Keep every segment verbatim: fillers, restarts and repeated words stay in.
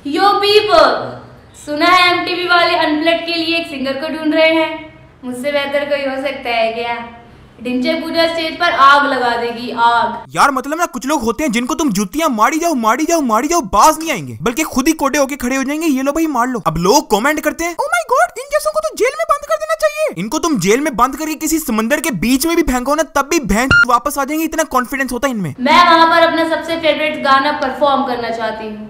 यो people, सुना है MTV वाले अनप्लग्ड के लिए एक सिंगर को ढूंढ रहे हैं। मुझसे बेहतर कोई हो सकता है क्या? ढिंचे पूजा स्टेज पर आग लगा देगी, आग। यार मतलब ना कुछ लोग होते हैं जिनको तुम जुतियां मारी जाओ मारी जाओ मारी जाओ बाज नहीं आएंगे, बल्कि खुद ही कोटे होके खड़े हो जाएंगे, ये लो भाई मार लो। अब लोग कमेंट करते हैं, ओह माय गॉड, इन जैसों को तो जेल में बंद कर देना चाहिए। इनको तुम जेल में बंद करके किसी समंदर के बीच में भी फेंको ना, तब भी भैंस वापस आ जाएंगे, इतना कॉन्फिडेंस होता है इनमें। मैं वहाँ पर अपना सबसे फेवरेट गाना परफॉर्म करना चाहती हूँ।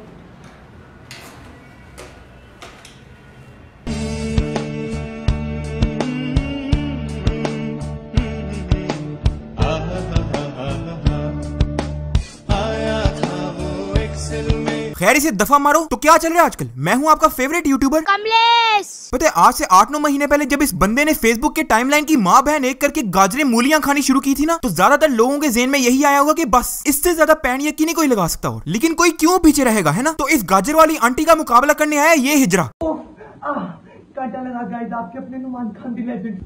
खैर इसे दफा मारो। तो क्या चल रहा है आजकल? मैं हूँ आपका फेवरेट यूट्यूबर कमलेश। पता है आज से आठ नौ महीने पहले जब इस बंदे ने फेसबुक के टाइमलाइन की माँ बहन एक करके गाजरे मूलियां खानी शुरू की थी ना, तो ज्यादातर लोगों के जेहन में यही आया होगा कि बस इससे ज्यादा पैन यकीनी कोई लगा सकता हो। लेकिन कोई क्यों पीछे रहेगा, है ना? तो इस गाजर वाली आंटी का मुकाबला करने आया ये हिजरा। कांटा लगा गाइस आपके अपने नुमान खान दी लेजेंड।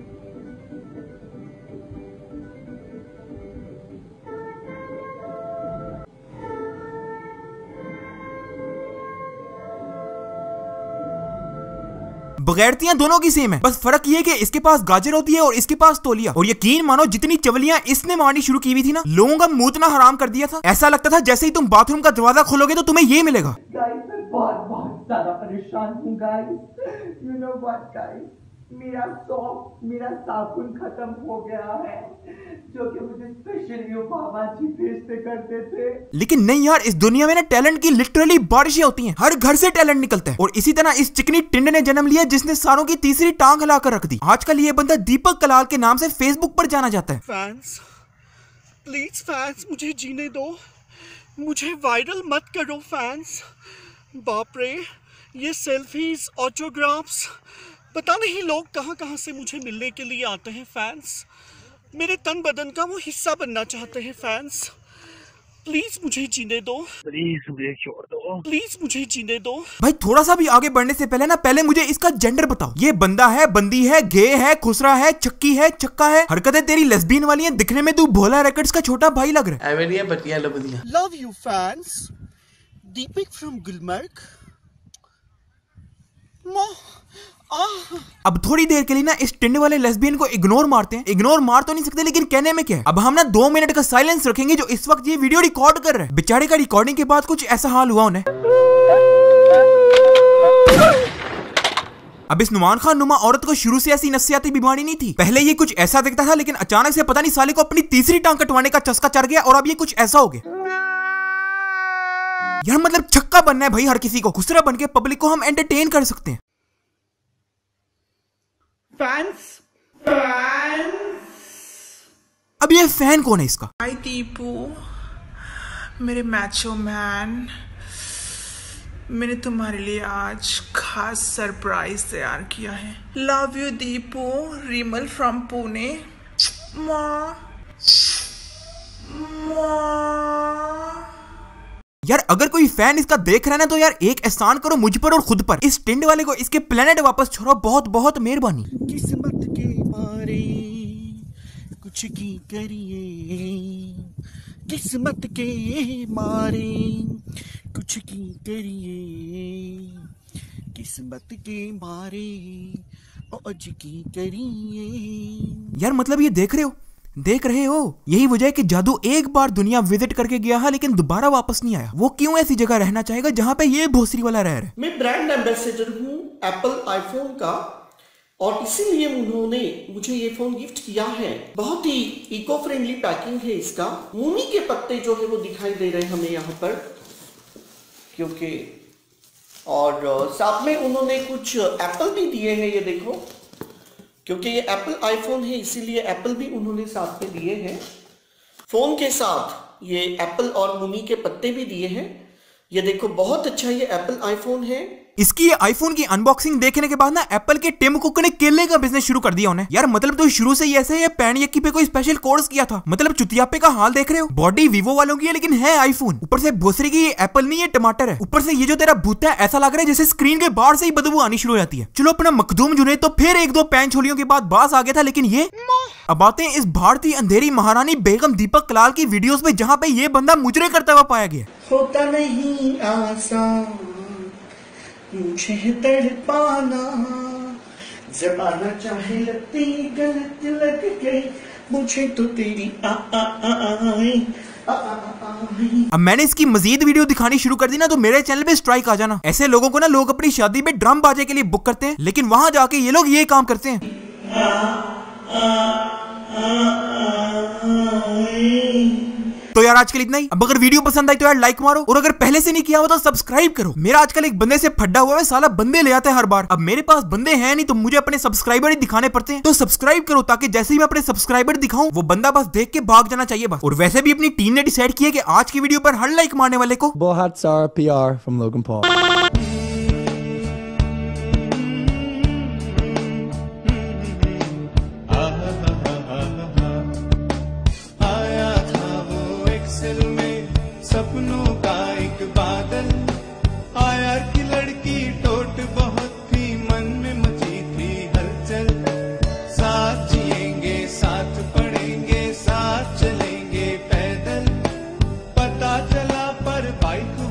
बगैरतियां दोनों की सेम है, बस फर्क ये कि इसके पास गाजर होती है और इसके पास तौलिया। और यकीन मानो जितनी चवलियां इसने मारनी शुरू की हुई थी ना, लोगों का मूतना हराम कर दिया था। ऐसा लगता था जैसे ही तुम बाथरूम का दरवाजा खोलोगे तो तुम्हें ये मिलेगा। गाइस मैं बहुत बहुत ज्यादा परेशान हूँ guys. You know what guys, मेरा सॉप मेरा साबुन खत्म हो गया है, जो कि मुझे स्पेशली ओबामा जी भेजते करते थे। लेकिन नहीं यार, इस दुनिया में ना टैलेंट की लिटरली बारिशें होती हैं, हर घर से टैलेंट निकलता है। और इसी तरह इस चिकनी टिंड ने जन्म लिया जिसने सारों की तीसरी टांग हिलाकर रख दी। आजकल ये बंदा दीपक कलाल के नाम से फेसबुक पर जाना जाता है। फैंस प्लीज फैंस मुझे जीने दो, मुझे वायरल मत करो फैंस। बाप रे, ये सेल्फीज ऑटोग्राफ्स, पता नहीं लोग कहां कहां से मुझे मिलने के लिए आते हैं फैंस। मेरे तन बदन का वो हिस्सा बनना चाहते हैं फैंस। प्लीज मुझे जीने दो, प्लीज मुझे छोड़ दो, प्लीज मुझे जीने दो। भाई थोड़ा सा भी आगे बढ़ने से पहले ना पहले मुझे इसका जेंडर बताओ। ये बंदा है, बंदी है, गे है, खुसरा है, चक्की है, चक्का है? हरकतें तेरी लेस्बियन वाली हैं, दिखने में तू भोला रैकेट्स का छोटा भाई लग रहा है। Love you fans, Deepak from Gulmarg. अब थोड़ी देर के लिए ना इस टिंड वाले लेस्बियन को इग्नोर मारते हैं। इग्नोर मार तो नहीं सकते, लेकिन कहने में क्या है। अब हम ना दो मिनट का साइलेंस रखेंगे जो इस वक्त ये वीडियो रिकॉर्ड कर रहे हैं। बेचारे का रिकॉर्डिंग के बाद कुछ ऐसा हाल हुआ उन्हें। अब इस नुमान खान नुमा औरत को शुरू से ऐसी नफसियाती बीमारी नहीं थी। पहले ये कुछ ऐसा दिखता था, लेकिन अचानक से पता नहीं साले को अपनी तीसरी टांग कटवाने का चस्का चढ़ गया और अब ये कुछ ऐसा हो गया। यार मतलब छक्का बनना है भाई हर किसी को, खुसरा बन के पब्लिक को हम एंटरटेन कर सकते हैं। फैंस फैंस अब ये फैन कौन है इसका? हाय दीपू, मेरे मैचो मैन, मैंने तुम्हारे लिए आज खास सरप्राइज तैयार किया है। Love you Deepu, Rimal from Pune. यार अगर कोई फैन इसका देख रहा है ना तो यार एक एहसान करो मुझ पर और खुद पर। इस टिंड वाले को इसके प्लेनेट वापस छोड़ो, बहुत बहुत मेहरबानी। किस्मत के मारे कुछ की करिए, किस्मत के मारे कुछ की करिए, किस्मत के मारे आज की करिए। यार मतलब ये देख रहे हो देख रहे हो यही वजह है कि जादू एक बार दुनिया विजिट करके गया है लेकिन दोबारा वापस नहीं आया। वो क्यों ऐसी जगह रहना चाहेगा जहां पे ये भोसरी वाला रह रहा है? मैं ब्रांड एम्बेसडर हूँ एप्पल आईफोन का, और इसीलिए उन्होंने मुझे ये फोन गिफ्ट किया है। बहुत ही इको फ्रेंडली पैकिंग है इसका। मूली के पत्ते जो है वो दिखाई दे रहे हैं हमें यहाँ पर, क्योंकि और साथ में उन्होंने कुछ एप्पल भी दिए हैं, ये देखो, क्योंकि ये एप्पल आईफोन है इसीलिए एप्पल भी उन्होंने साथ में दिए हैं। फोन के साथ ये एप्पल और मूली के पत्ते भी दिए हैं। ये देखो बहुत अच्छा ये एप्पल आईफोन है। इसकी ये आईफोन की अनबॉक्सिंग देखने के बाद ना एप्पल के टिम कुक ने केले का बिजनेस शुरू कर दिया उन्हें। यार मतलब तो शुरू से ही ऐसे ये पैन यक्की पे कोई स्पेशल कोर्स किया था। मतलब चुतियापे का हाल देख रहे हो। बॉडी वीवो वालों की है लेकिन है आईफोन। ऊपर से भोसरी की ये एप्पल नहीं, ये टमाटर है। ऊपर से ये जो तेरा भूता है ऐसा लग रहा है जैसे स्क्रीन के बाहर से ही बदबू आनी शुरू हो जाती है। चलो अपना मखदूम जुने तो फिर एक दो पैन छोलियों के बाद बास आ गया था, लेकिन ये अब आते हैं इस भारतीय अंधेरी महारानी बेगम दीपक कलाल की वीडियोस में जहाँ पे ये बंदा मुजरे करता हुआ पाया गया। होता नहीं आसान मुझे तड़पाना, जमाना चाहे लगती गलत लग गई, मुझे तो तेरी आ आ आ आई। अब मैंने इसकी मजीद वीडियो दिखानी शुरू कर दी ना तो मेरे चैनल पे स्ट्राइक आ जाना। ऐसे लोगों को ना लोग अपनी शादी में ड्रम बाजे के लिए बुक करते हैं, लेकिन वहां जाके ये लोग ये काम करते हैं। आ, आ, आ, तो यार आजकल इतना ही। अब अगर वीडियो पसंद आई तो यार लाइक मारो, और अगर पहले से नहीं किया हुआ तो सब्सक्राइब करो। मेरा आजकल एक बंदे से फड्डा हुआ है, साला बंदे ले आता है हर बार। अब मेरे पास बंदे हैं नहीं तो मुझे अपने सब्सक्राइबर ही दिखाने पड़ते हैं। तो सब्सक्राइब करो ताकि जैसे ही मैं अपने सब्सक्राइबर दिखाऊं वो बंदा बस देख के भाग जाना चाहिए बस। और वैसे भी अपनी टीम ने डिसाइड किया कि आज की वीडियो पर हर लाइक मारने वाले को बहुत सारा P R from Logan Paul. सपनों का एक बादल आया की लड़की टोट बहुत थी, मन में मची थी हलचल। साथ जिएंगे साथ पढ़ेंगे साथ चलेंगे पैदल, पता चला पर बाइक